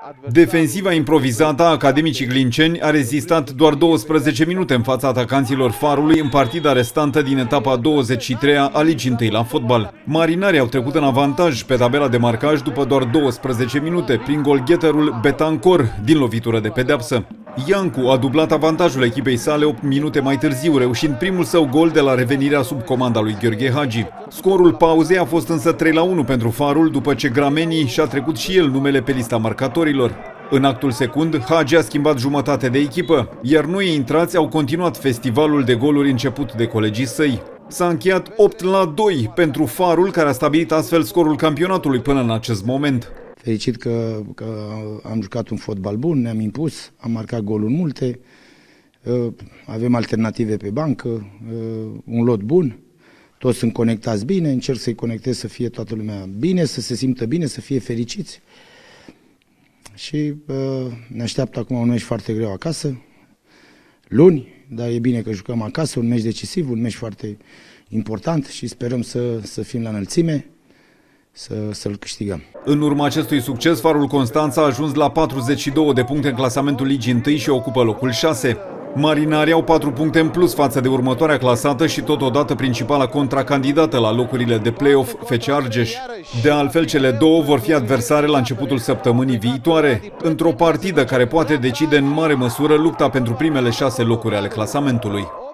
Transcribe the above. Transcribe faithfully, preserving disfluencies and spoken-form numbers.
Defensiva improvizată a Academicii Glinceni a rezistat doar douăsprezece minute în fața atacanților Farului în partida restantă din etapa a douăzeci și treia a Ligii întâi la fotbal. Marinarii au trecut în avantaj pe tabela de marcaj după doar douăsprezece minute prin golgheterul Betancor din lovitură de pedeapsă. Iancu a dublat avantajul echipei sale opt minute mai târziu, reușind primul său gol de la revenirea sub comanda lui Gheorghe Hagi. Scorul pauzei a fost însă trei la unu pentru Farul, după ce Gramenii și-a trecut și el numele pe lista marcatorilor. În actul secund, Hagi a schimbat jumătate de echipă, iar noi intrați au continuat festivalul de goluri început de colegii săi. S-a încheiat opt la doi pentru Farul, care a stabilit astfel scorul campionatului până în acest moment. Fericit că, că am jucat un fotbal bun, ne-am impus, am marcat goluri multe, avem alternative pe bancă, un lot bun, toți sunt conectați bine, încerc să-i conectez să fie toată lumea bine, să se simtă bine, să fie fericiți. Și ne așteaptă acum un meci foarte greu acasă, luni, dar e bine că jucăm acasă, un meci decisiv, un meci foarte important și sperăm să, să fim la înălțime, să-l câștigăm. În urma acestui succes, Farul Constanța a ajuns la patruzeci și două de puncte în clasamentul Ligii întâi și ocupă locul șase. Marinarii au patru puncte în plus față de următoarea clasată și totodată principala contracandidată la locurile de play-off, F C Argeș. De altfel, cele două vor fi adversare la începutul săptămânii viitoare, într-o partidă care poate decide în mare măsură lupta pentru primele șase locuri ale clasamentului.